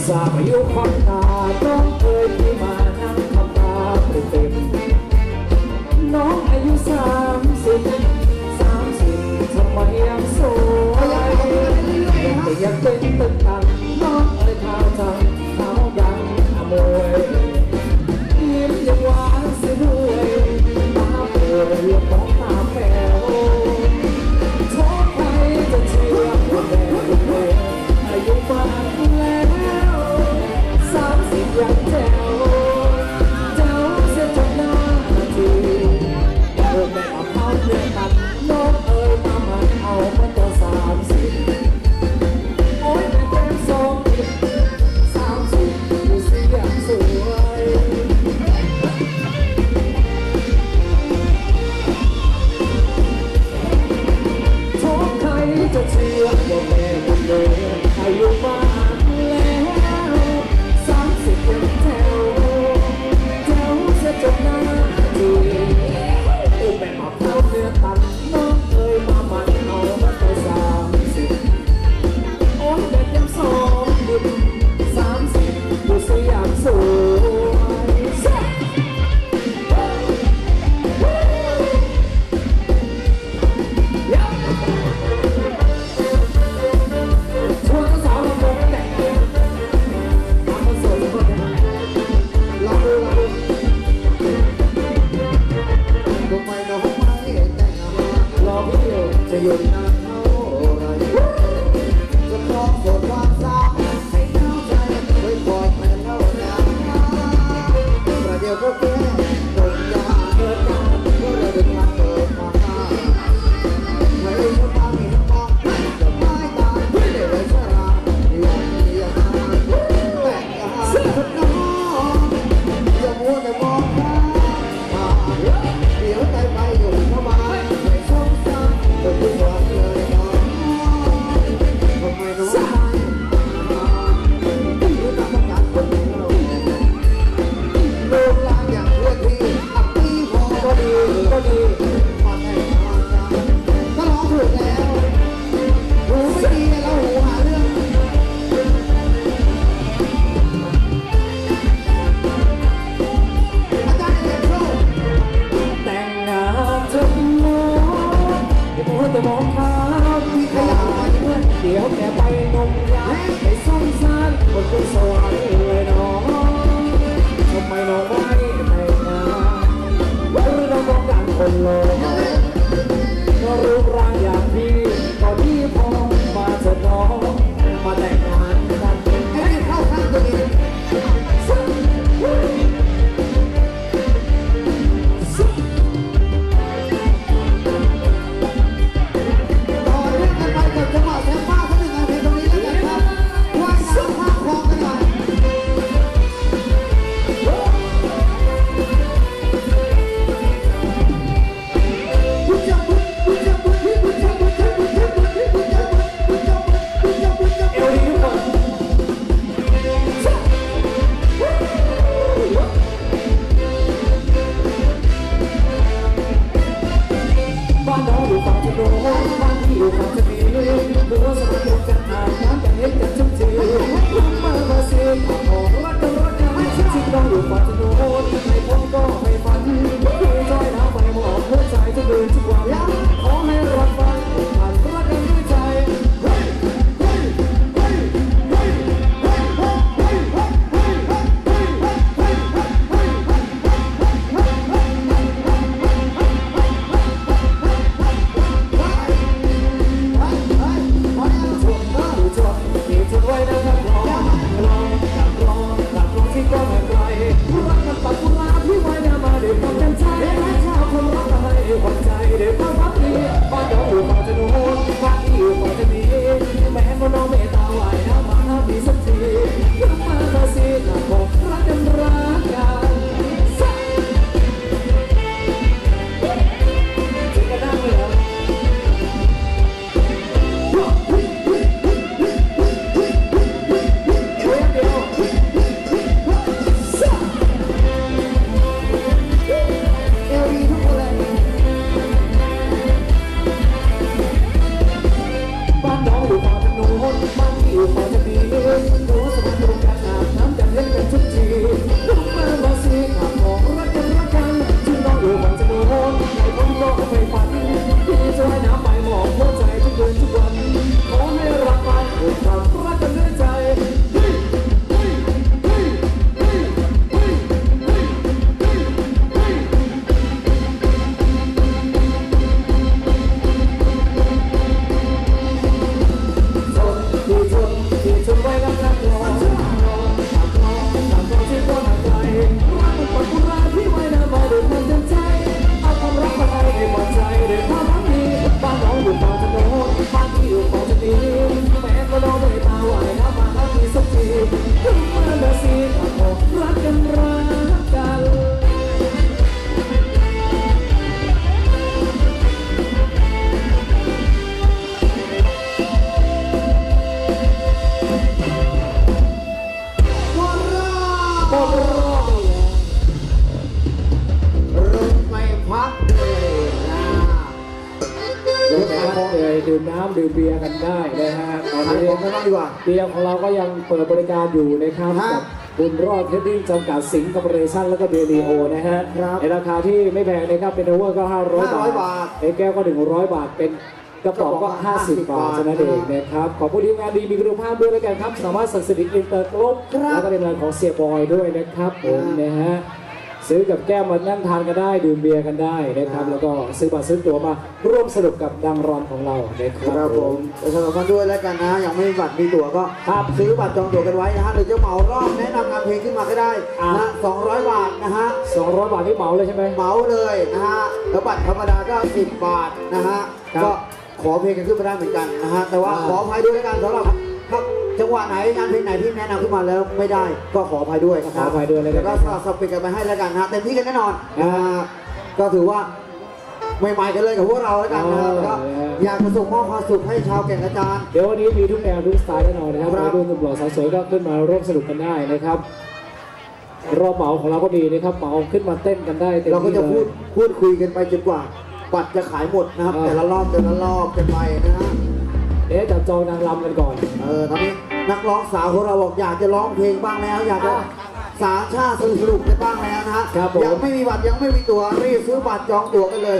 สาบอายุควันตาน้องเคยที่มานั่งทำตาเต็มน้องอายุ30ทำไมยังสวยแต่ยังเป็นตึกตันน้องเอ่ยเท้าจังเท้ายังอมวยยิ้มยังหวานเสียด้วยตาเปื่อยมองตาแป๋วท้อใครจะเชื่อว่าแม่อายุมากแล้ว30ยังแจ๋วเจ้าเสียจนหน้าทีโอ้แม่เอาเท้าเพื่อนกันน้องเอ่ยมามันเอามาตัว30โอ้ยแม่เป็น30ดูสิอย่างสวยท้อใครจะเชื่อว่าแม่คนเดิมอายุมากแล้ว30ยังแจ๋วเจ้าเสียจนหน้าทีโอ้แม่เอาเท้าเนื้อตันน้องเอ่ยมามันเอามาตัว30โอ้ยเด็กยัง2 30ดูสิอย่างสวยชวนสาวๆมาแต่งมาคนโสดทุกคนลองดูทำไมน้องไม่แต่งงานรอพี่อยู่จะหยุดนานเท่าไรจะครองโสดความสาวให้เข้าใจไว้ก่อนไม่เท่านั้นประเดี๋ยวก็แก้ตรงยาเกิดการก็เลยดึงมาเกิดมาไม่รู้ว่ามีน้ำมองจะไม่ตายไม่ได้เลยชราอย่างนี้อย่างนั้นแต่งงานกับน้องอย่ามัวแต่มองข้ามเดี๋ยวใจไปอยู่ทำไมไม่สงสารแต่ทุกวันเลยน้องทำไมน้องไม่รู้ทำการคนเดียวโลกลางอย่างเพื่อนที่อับปีพอก็ดีพอแต่งงานกันก็ร้องถูกแล้วหูไม่ดีแล้วหูหาเรื่องอาจารย์เรียนโชว์แต่งงานเถอะน้องอย่ามัวแต่มองข้ามที่ขยายเดี๋ยวแกไปนมยาไปซ่อมซานบนสวรรค์เลยน้องทำไมน้องไม่แต่งงานหรือน้องต้องการคนรอก็รูปร่างอย่างพี่ก็ดีพอมาเถอะน้องมาแต่งงานกันให้เข้าข้างตัวเองต่อเรื่องกันไปกับจังหวะแซมบ้าสักหนึ่งนาทีตรงนี้แล้วกันครับว่ายน้ำข้ามคลองกันหน่อยหมดรอบไปแล้วลงไปพักเลยนะลงไปพักเลยดื่มน้ำดื่มเบียร์กันได้นะฮะตอนขายนี้ของกันบ้างดีกว่าเบียร์ของเราก็ยังเปิดบริการอยู่นะครับกับบุญรอดเทดดิ้งจำกัดสิงห์คอร์ปอเรชั่นแล้วก็เบลีโอนะฮะในราคาที่ไม่แพงนะครับเป็นโอเวอร์ก็500 บาทในแก้วก็100 บาทเป็นกระป๋องก็50 บาทเท่านั้นเองนะครับขอบคุณทีมงานดีมีคุณภาพด้วยแล้วกันครับสามารถสั่งสินอินเตอร์กรุ๊ปแล้วก็ในงานของเสียบอยด้วยนะครับผมนะฮะซื้อกับแก้วมานั่งทานกันได้ดื่มเบียร์กันได้นะครับแล้วก็ซื้อบัตรซื้อตั๋วมาร่วมสนุกกับดังรอนของเรานะคครัรับบผมสำหรับคนด้วยแล้วกันนะยังไม่มีบัตรมีตั๋วก็ซื้อบัตรจองตั๋วกันไว้นะฮะหรือจะเหมารอบแนะนำงานเพลงขึ้นมาก็ได้นะ200 บาทนะฮะ 200 บาทที่เหมาเลยใช่ไหมเหมาเลยนะฮะแล้วบัตรธรรมดาก็10 บาทนะฮะก็ขอเพลงกันขึ้นมาได้เหมือนกันนะฮะแต่ว่าขออภัยด้วยแล้วกันสำหรับถ้าจังหวะไหนงานเพลงไหนที่แนะนำขึ้นมาแล้วไม่ได้ก็ขออภัยด้วยนะคขอรับอภัยด้วยเลยแล้วก็สอบปิดกันไปให้แล้วกันนะเต็มที่กันแน่นอนนะฮะก็ถือว่าใหม่ๆกันเลยกับพวกเราแล้วกันนะครับก็อยากจะส่งมอบความสุขให้ชาวแก่งกระจานเดี๋ยววันนี้มีทุกแนวทุกสไตล์แน่นอนนะครับวัยรุ่นหนุ่มหล่อสาวสวยก็ขึ้นมาร่วมสนุกกันได้นะครับรอบเหมาของเราก็มีนะครับเหมาขึ้นมาเต้นกันได้เต็มเราก็ที่จะเลยพูดคุยกันไปจนกว่าบัตรจะขายหมดนะครับแต่ละรอบกันไปนะฮะเดี๋ยวจับจองนางรำกันก่อนตอนนี้นักร้องสาวของเราบอกอยากจะร้องเพลงบ้างแล้วอยากจะสามชาติสนุกกันบ้างแล้วนะฮะยังไม่มีบัตรยังไม่มีตั๋วรีบซื้อบัตรจองตั๋วกันเลย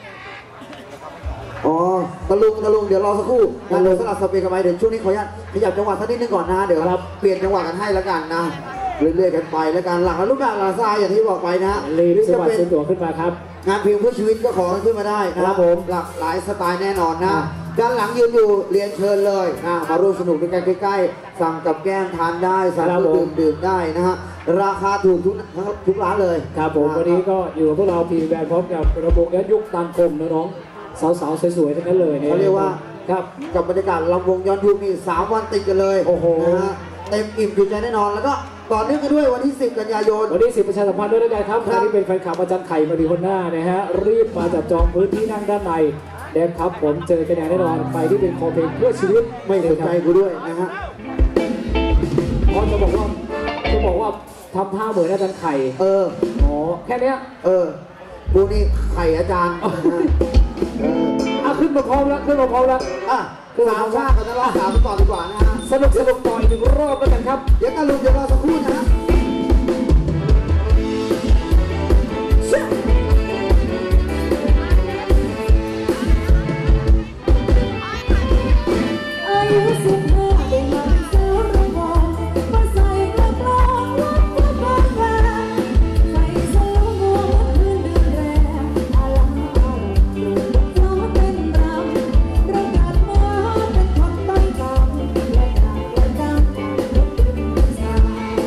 อ๋อตะลุงเดี๋ยวรอสักครู่นะเดี๋ยวสลับสเปรย์กันไปเดี๋ยวช่วงนี้ขออนุญาตขยับจังหวะสักนิดนึงก่อนนะเดี๋ยวเปลี่ยนจังหวะกันให้แล้วกันนะเรื่อยๆกันไปแล้วกันหลังลูกด่างลาซาอย่างที่บอกไปนะรีบซื้อจะบัตเป็รนซื้อตั๋วขึ้นมาครับงานเพลงเพื่อชีวิตก็ขอขึ้นมาได้นะครับผมหลากหลายสไตล์แน่นอนนะด้านหลังยืนอยู่เรียนเชิญเลยมาร่วมสนุกด้วยกันใกล้ๆสั่งกับแก้มทานได้สั่งดื่มได้นะฮะราคาถูกทุกร้านเลยครับผมวันนี้ก็อยู่กับพวกเราทีมแบนด์พร้อมกับระบบและยุคตันคมนะน้องสาวๆสวยๆทั้งนั้นเลยเนี่ยเขาเรียกว่าครับกับบรรยากาศลำวงย้อนยุคนี่3 วันติดกันเลยโอ้โหนะฮะเต็มอิ่มจุใจแน่นอนแล้วก็ต่อเนื่องกันด้วยวันที่ 10 กันยายนวันนี้10ประชาสัมพันธ์ด้วยแล้วกันครับใครที่เป็นแฟนคลับอาจารย์ไข่มาดีคนหน้านะฮะรีบมาจับจองพื้นที่นั่งด้านในนะครับผมเจอกันแน่นอนไปที่เป็นคอเพลงเพื่อชีวิตไม่สนใจกูด้วยนะฮะเพราะจะบอกว่าทำท่าเหมือนอาจารย์ไข่ อ๋อแค่เนี้ยกูนี่ไข่อาจารย์นะฮะขึ้นมาพร้อมแล้วขึ้นมาพร้อมแล้วสามชาติกันนะรอบสามต่อดีกว่านะฮะสนุกต่ออีก1 รอบแล้วกันครับเดี๋ยวกันลุงเดี๋ยวรอสักครู่นะฮะอายุ15ได้มาเป็นสาวระบองมาใส่กระโปรงรัดกระบองแรงใส่สโลว์มัวเมื่อคืนเดือนแรมอาลังอยู่เพราะเป็นรำเราเกิดมาเป็นคนต้อยต่ำและจากและจำความทุกข์เป็นสาว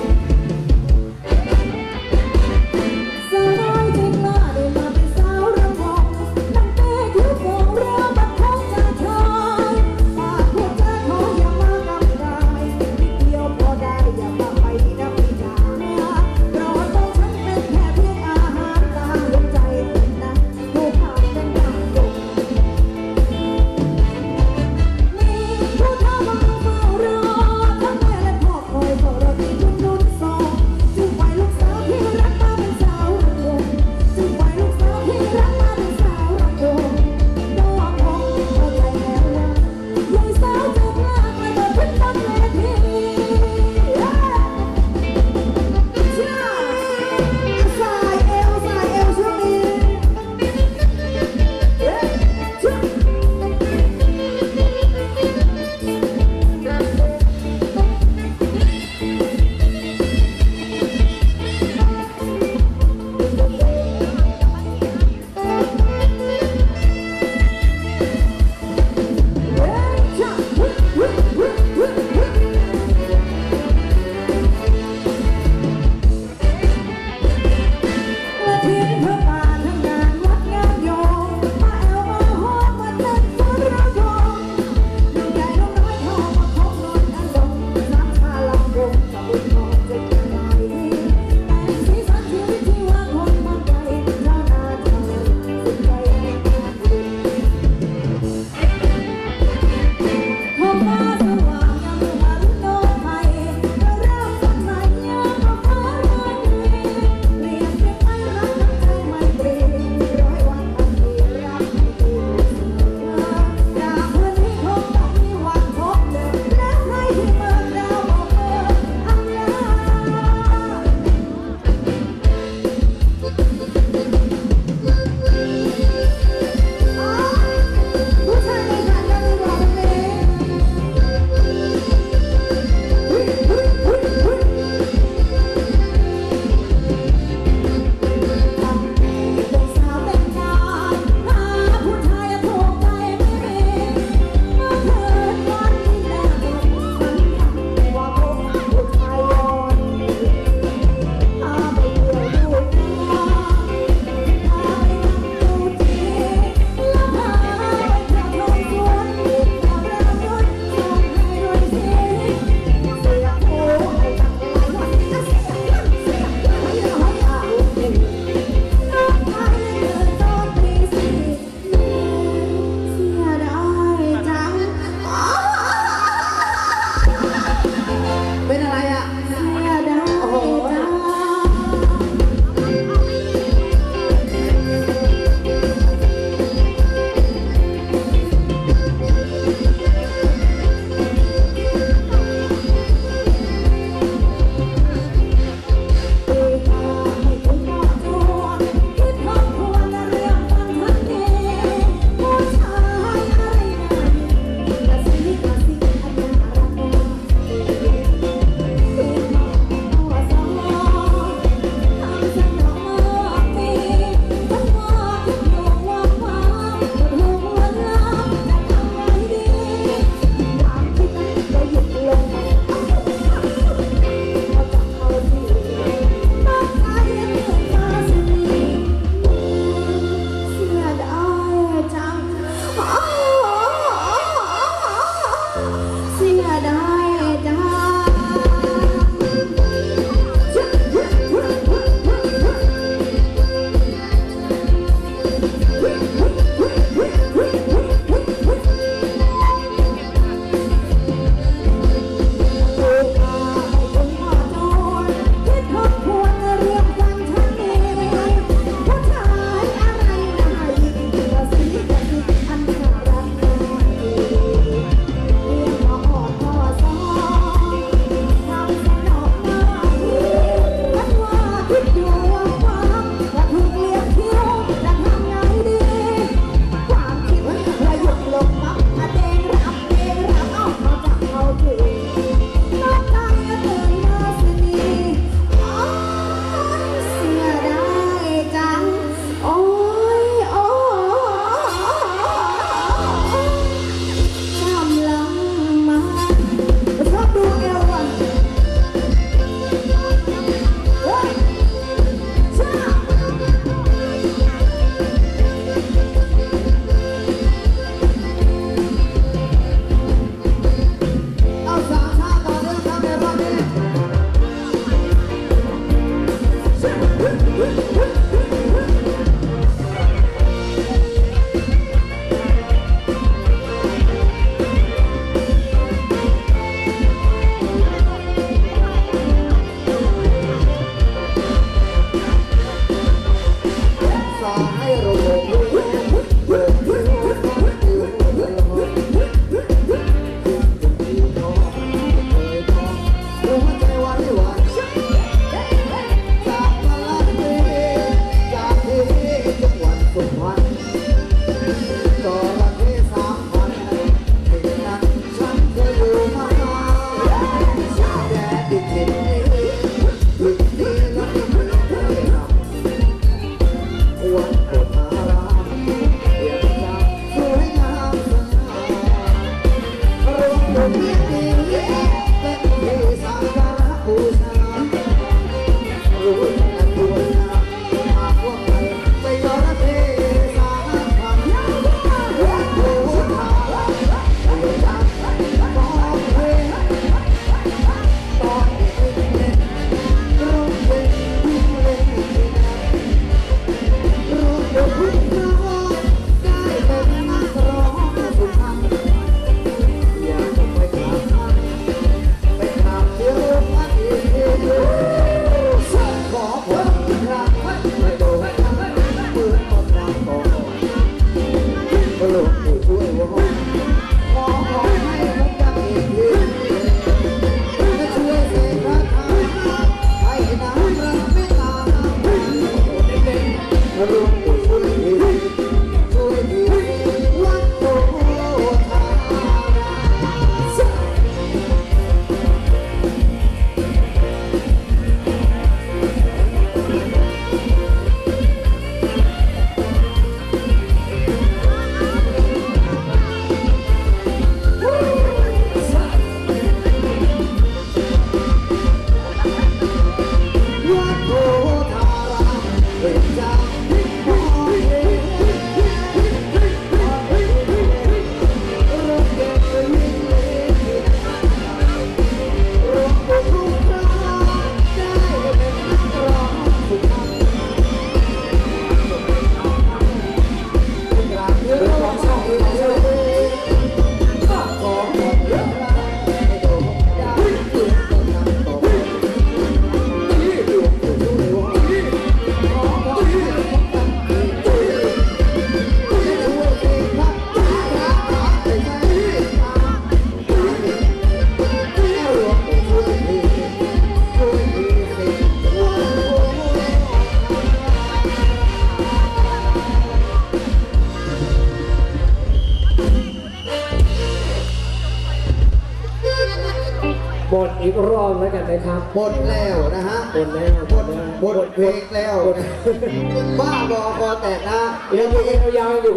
หมดอีกรอบแล้วกันนะครับหมดแล้วนะฮะหมดแล้วหมดเพลงแล้วบ้าบอคอแตกนะยังมียาวๆอยู่